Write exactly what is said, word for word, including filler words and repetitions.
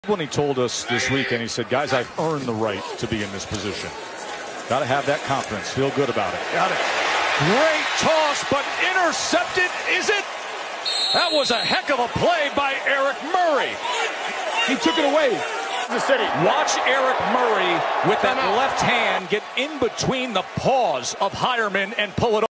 When he told us this weekend, he said, guys, I've earned the right to be in this position. Got to have that confidence. Feel good about it. Got it. Great toss, but intercepted. Is it? That was a heck of a play by Eric Murray. He took it away. The city. Watch Eric Murray with that left hand get in between the paws of Hireman and pull it off.